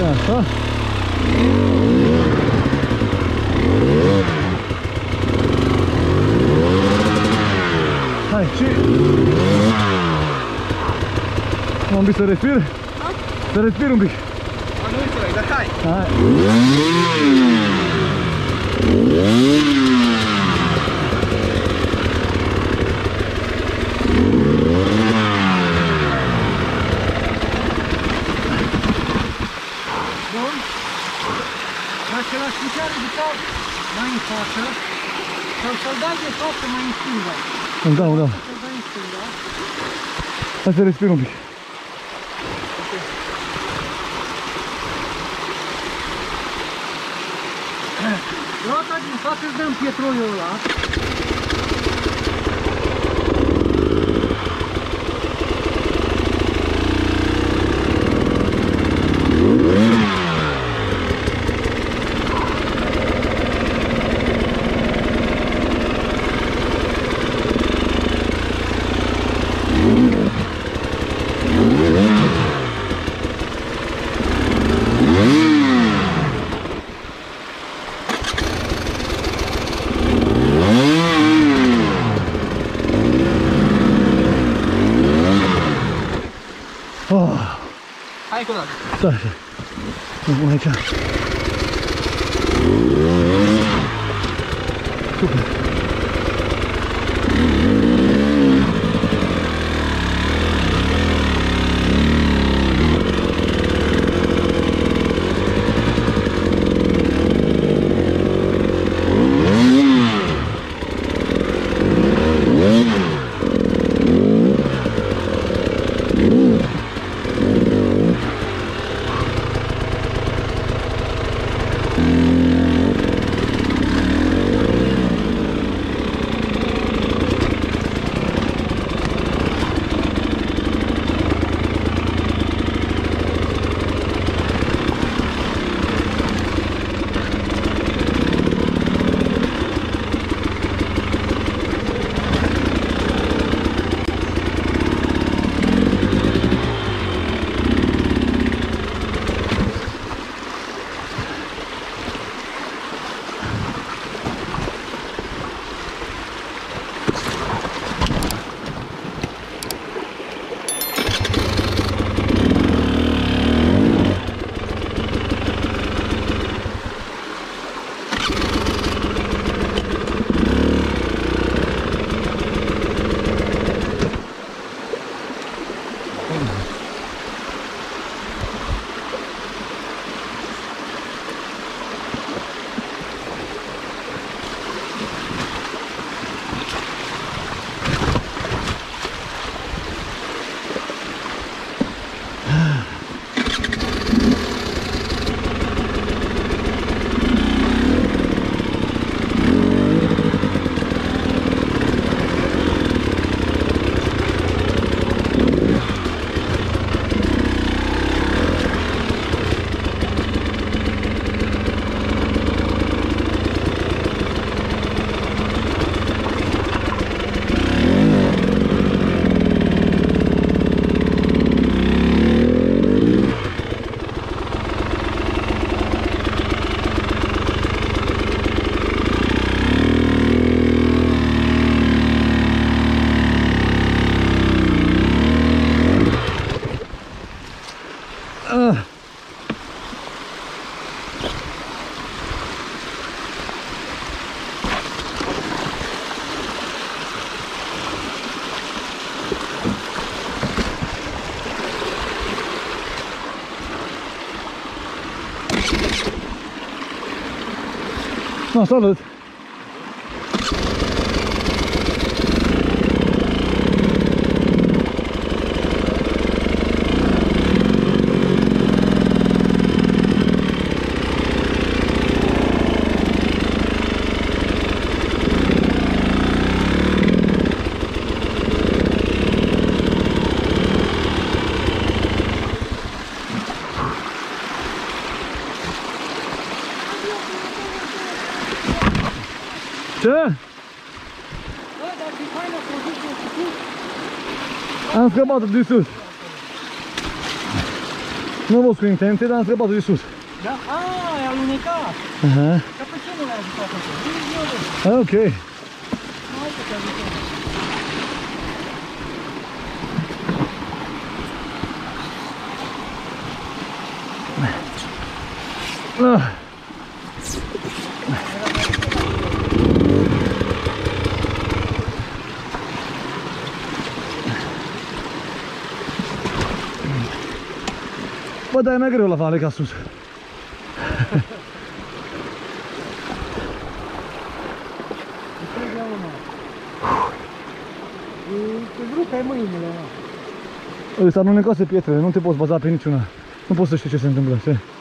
Așa. Hai, și... Un pic să respir? Să respir un pic. Nu înțeleg, dar hai! Hai. Bun. Dacă l-aș putea ridica mai în față, sau să-l dai de față mai în stânga. Da, da. Să-l dai în stânga. Hai să respir un pic. Roata din față îți dăm pietroiul ăla. Hai cu dată. Da, așa. Bun, aici. Super. No, salut! Ce? Bă, dar ce faină poziție cu sus. Am scăpat de sus. Nu am fost cu intenție, dar am scăpat de sus. Da? Ai alunecat. Aha. Dar pe ce nu l-ai ajutat așa? Ok. Hai să te ajutăm. Ah. Bă, dar e mai greu la vale ca sus. Te rupe mâinile, mă. Îți alunecoase pietrele, nu te poți baza pe niciuna. Nu poți să știi ce se întâmplă, știi?